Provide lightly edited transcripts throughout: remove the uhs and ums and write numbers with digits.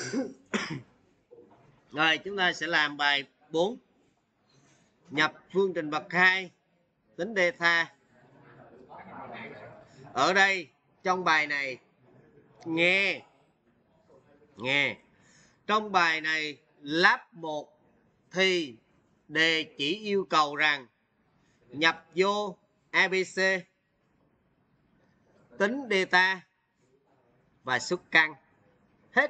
Rồi chúng ta sẽ làm bài 4. Nhập phương trình bậc 2, tính delta. Ở đây trong bài này nghe trong bài này lab 1 thì đề chỉ yêu cầu rằng nhập vô ABC, tính delta và xuất căn. Hết.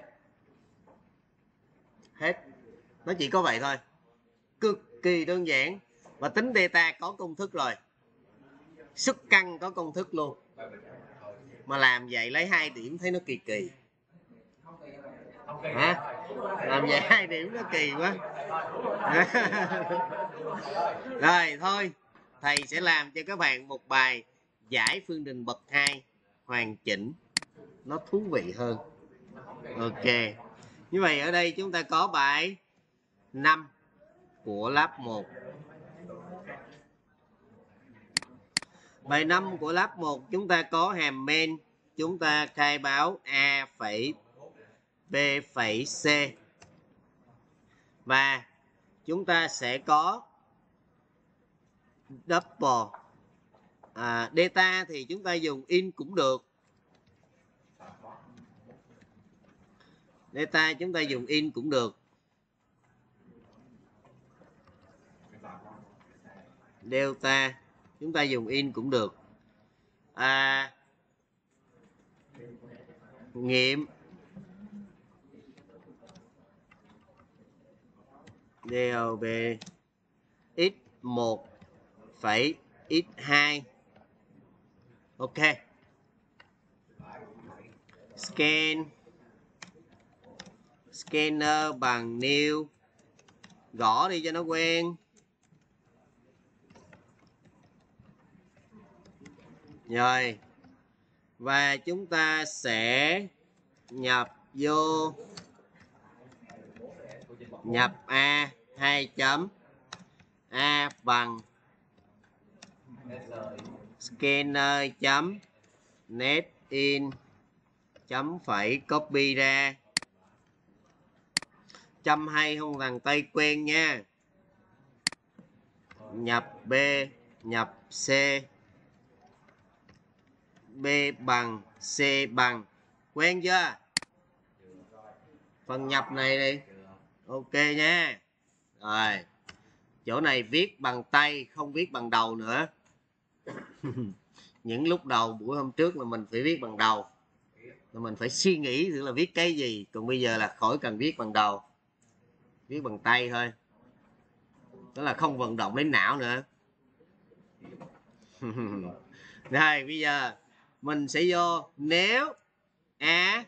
Nó chỉ có vậy thôi, cực kỳ đơn giản. Và tính delta có công thức rồi, xuất căn có công thức luôn, mà làm vậy lấy 2 điểm thấy nó kỳ kỳ hả? Làm vậy 2 điểm nó kỳ quá. Rồi thôi, thầy sẽ làm cho các bạn một bài giải phương trình bậc 2 hoàn chỉnh, nó thú vị hơn. Ok, như vậy ở đây chúng ta có bài 5 của lab 1. Bài 5 của lab 1 chúng ta có hàm main, chúng ta khai báo A phẩy B phẩy C. Và chúng ta sẽ có double. Data thì chúng ta dùng in cũng được. Data chúng ta dùng in cũng được. Delta chúng ta dùng in cũng được. Nghiệm DLB x1 phẩy x2. Ok. Scanner bằng new, gõ đi cho nó quen. Rồi. Và chúng ta sẽ nhập vô, nhập A 2 chấm A bằng scanner chấm net in chấm phẩy copy ra. Chấm hay không thằng Tây quen nha. Nhập B, nhập C, B bằng C bằng, quen chưa? Phần nhập này đi. Ok nha. Rồi, chỗ này viết bằng tay, không viết bằng đầu nữa. Những lúc đầu buổi hôm trước là mình phải viết bằng đầu, là mình phải suy nghĩ thử là viết cái gì. Còn bây giờ là khỏi cần viết bằng đầu, viết bằng tay thôi. Đó là không vận động đến não nữa. Rồi bây giờ mình sẽ vô, nếu A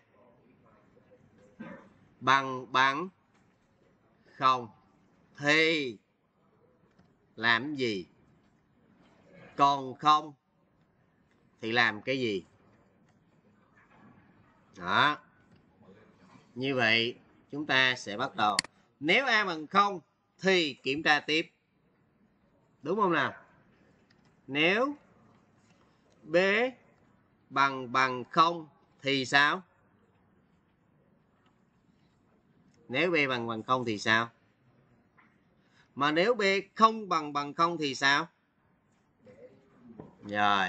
bằng không thì làm gì, còn không thì làm cái gì. Đó. Như vậy chúng ta sẽ bắt đầu. Nếu A bằng 0 thì kiểm tra tiếp. Đúng không nào? Nếu B bằng 0 thì sao? Nếu B bằng 0 thì sao? Mà nếu B không bằng 0 thì sao? Rồi.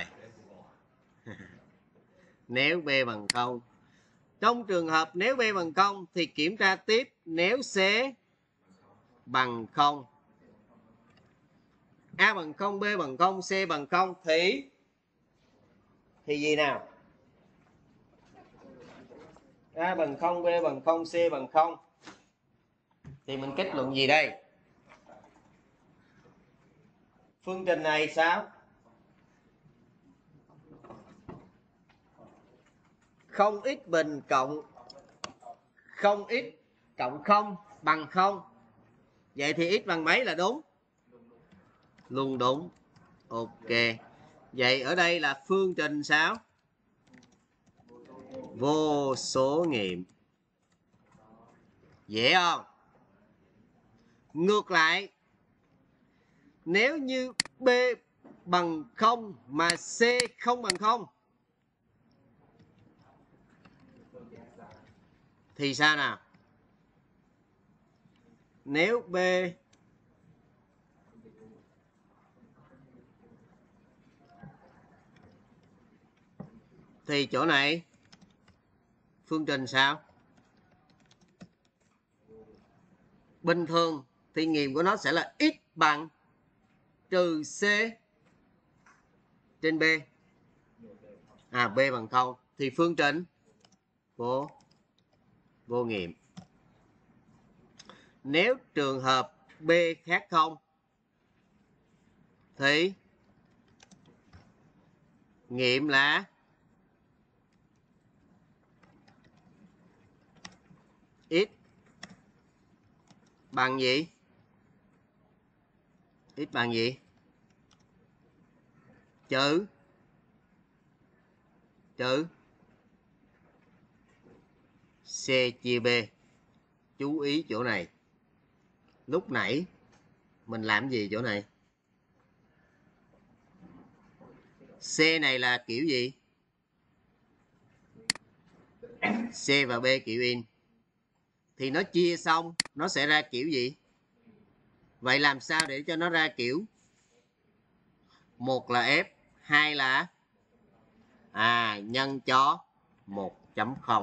Nếu B bằng 0. Trong trường hợp nếu B bằng 0 thì kiểm tra tiếp nếu C bằng 0. A bằng 0, B bằng 0, C bằng 0 thì gì nào? A bằng 0, B bằng 0, C bằng 0. Thì mình kết luận gì đây? Phương trình này sao? 0x bình cộng 0x cộng 0 bằng 0. Vậy thì x bằng mấy là đúng? Luôn đúng. Ok. Vậy ở đây là phương trình sao? Vô số nghiệm. Dễ không? Ngược lại, nếu như B bằng 0 mà C không bằng 0 thì sao nào? Nếu B thì chỗ này phương trình sao? Bình thường thì nghiệm của nó sẽ là x bằng trừ C trên B. B bằng 0 thì phương trình vô nghiệm. Nếu trường hợp B khác 0 thì nghiệm là x bằng gì? X bằng gì? Trừ C chia B. Chú ý chỗ này. Lúc nãy mình làm gì chỗ này? C này là kiểu gì? C và B kiểu in. Thì nó chia xong nó sẽ ra kiểu gì? Vậy làm sao để cho nó ra kiểu? Một là F, hai là nhân cho 1.0.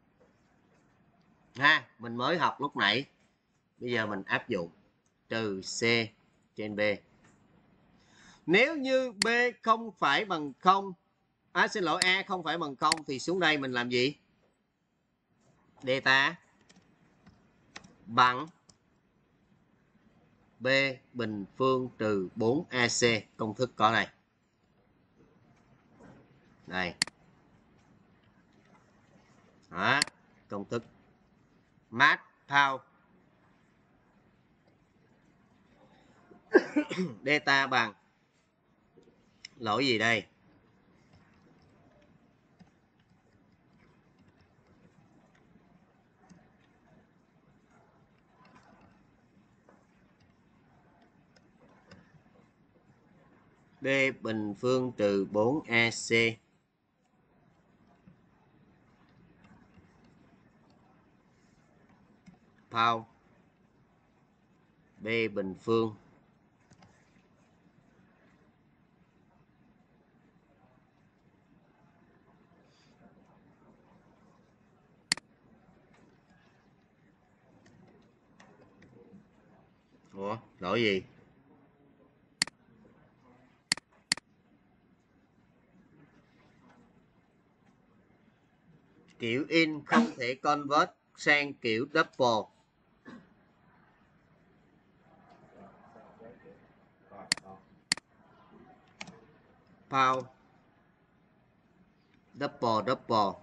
Mình mới học lúc nãy. Bây giờ mình áp dụng trừ C trên B. Nếu như B không phải bằng 0, xin lỗi, A không phải bằng 0 thì xuống đây mình làm gì? Delta bằng B bình phương trừ 4AC. Công thức có này. Đây. Đó, công thức. Mass power. Delta bằng lỗi gì đây? B bình phương trừ 4AC power B bình phương Ủa, lỗi gì? Kiểu in không thể convert sang kiểu double. Power double.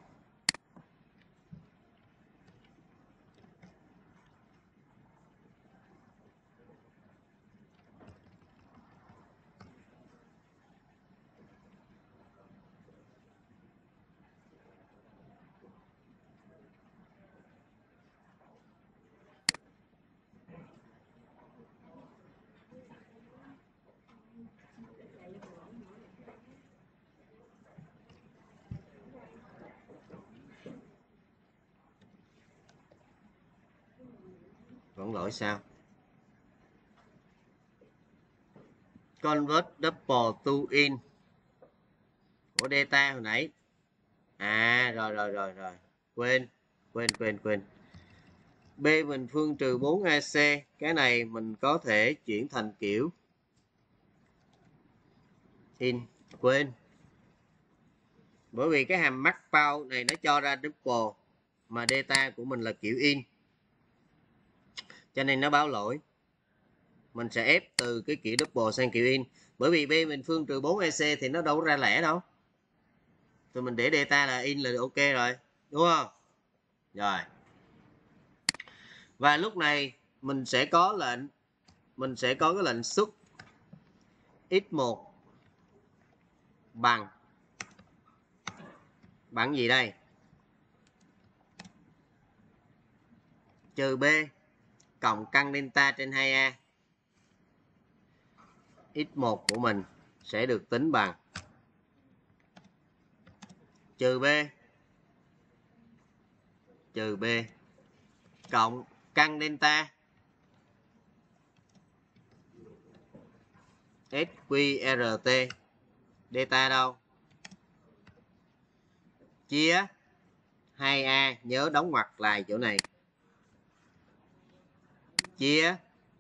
Vẫn lỗi sao? Convert double to in. Của delta hồi nãy. Rồi. Quên. B bình phương trừ 4AC. Cái này mình có thể chuyển thành kiểu in. Quên. Bởi vì cái hàm max power này nó cho ra double. Mà data của mình là kiểu in. Cho nên nó báo lỗi. Mình sẽ ép từ cái kiểu double sang kiểu in. Bởi vì B bình phương trừ 4AC thì nó đâu có ra lẻ đâu. Thì mình để data là in là ok rồi. Đúng không? Rồi. Và lúc này mình sẽ có cái lệnh xuất x1 bằng gì đây? Trừ B cộng căn delta trên 2A. X1 của mình sẽ được tính bằng trừ B cộng căn delta SQRT delta đâu? Chia 2A, nhớ đóng ngoặc lại chỗ này. Chia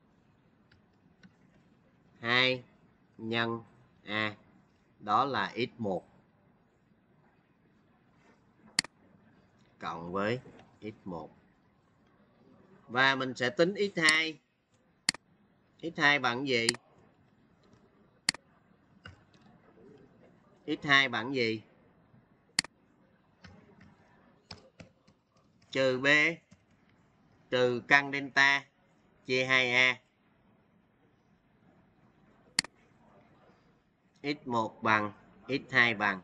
2 nhân A, đó là x1 cộng với x1. Và mình sẽ tính x2. x2 bằng gì? x2 bằng gì? Trừ B trừ căn delta chia 2A. x1 bằng x2 bằng.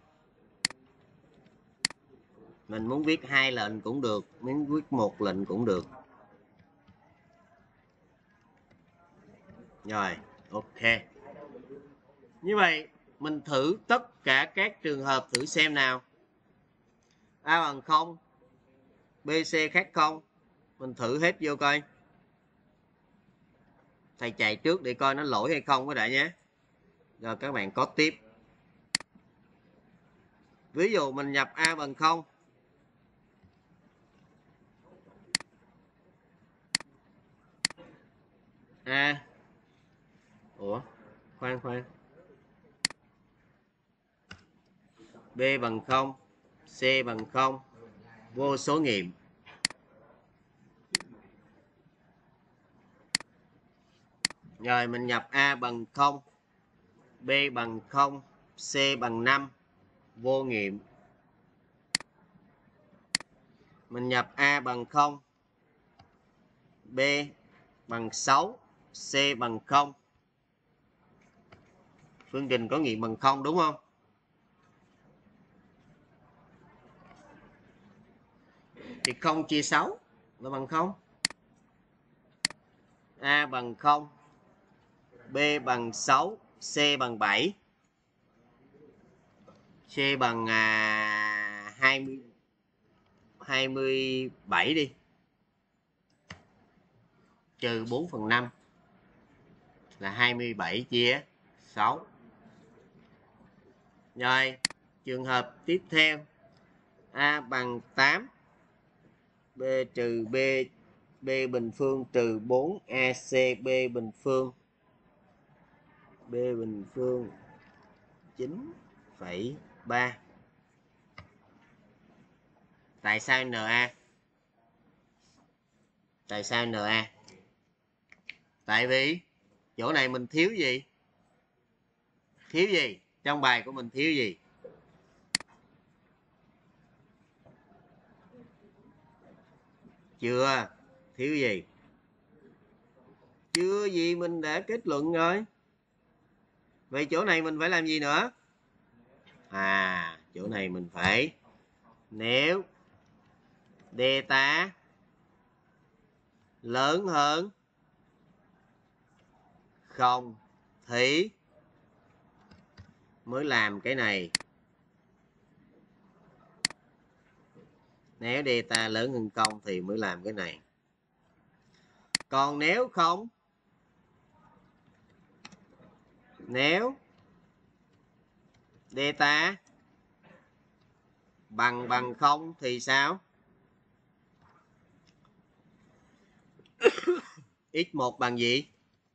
Mình muốn viết 2 lệnh cũng được, muốn viết 1 lệnh cũng được. Rồi, ok. Như vậy mình thử tất cả các trường hợp thử xem nào. A bằng 0, BC khác 0. Mình thử hết vô coi. Thầy chạy trước để coi nó lỗi hay không các bạn nhé. Rồi các bạn có tiếp. Ví dụ mình nhập A bằng 0. A. Ủa, khoan. B bằng 0, C bằng 0, vô số nghiệm. Rồi mình nhập A bằng 0, B bằng 0, C bằng 5, vô nghiệm. Mình nhập A bằng 0, B bằng 6, C bằng 0. Phương trình có nghiệm bằng 0 đúng không? Thì 0 chia 6 là bằng 0. A bằng 0, B bằng 6, C bằng 7. C bằng 27 đi. Trừ 4/5 là 27 chia 6. Rồi, trường hợp tiếp theo. A bằng 8, B trừ B, B bình phương trừ 4 AC, B bình phương 9,3. Tại sao NA? Tại sao NA? Tại vì chỗ này mình thiếu gì? Thiếu gì? Trong bài của mình thiếu gì? Chưa. Thiếu gì? Chưa gì mình đã kết luận rồi. Vậy chỗ này mình phải làm gì nữa? Chỗ này mình phải, nếu delta lớn hơn 0 thì mới làm cái này. Nếu delta lớn hơn 0 thì mới làm cái này. Còn nếu không, nếu delta bằng 0 thì sao? X1 bằng gì?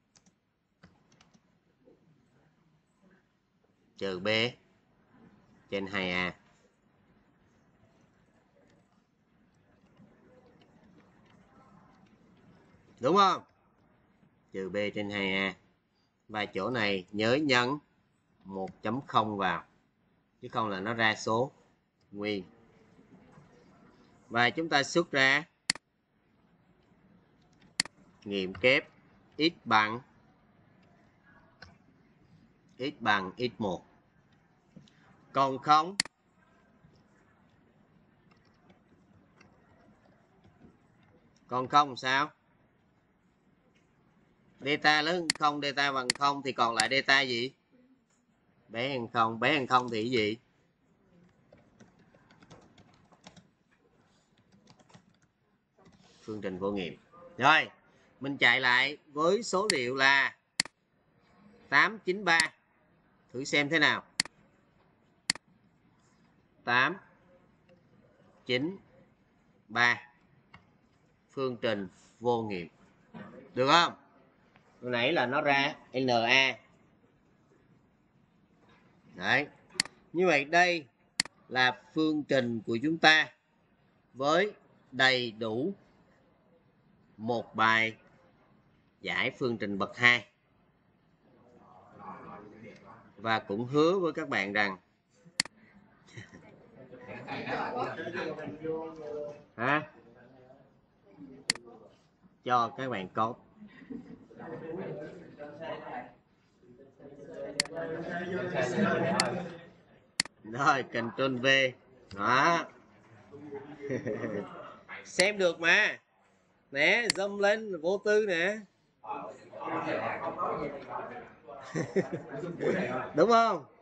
Trừ B trên 2A. Đúng không? Trừ B trên 2A. Và chỗ này nhớ nhân 1.0 vào. Chứ không là nó ra số nguyên. Và chúng ta xuất ra nghiệm kép x bằng x1. Còn không, sao? Delta lớn hơn 0, delta bằng 0 thì còn lại delta gì? Bé hơn 0, bé hơn 0 thì gì? Phương trình vô nghiệm. Rồi, mình chạy lại với số liệu là 893. Thử xem thế nào. 893. Phương trình vô nghiệm. Được không? Hồi nãy là nó ra NA. Đấy. Như vậy đây là phương trình của chúng ta với đầy đủ một bài giải phương trình bậc 2. Và cũng hứa với các bạn rằng cho các bạn code. Rồi, Ctrl V. Đó. Xem được mà. Nè, zoom lên vô tư nè. Đúng không?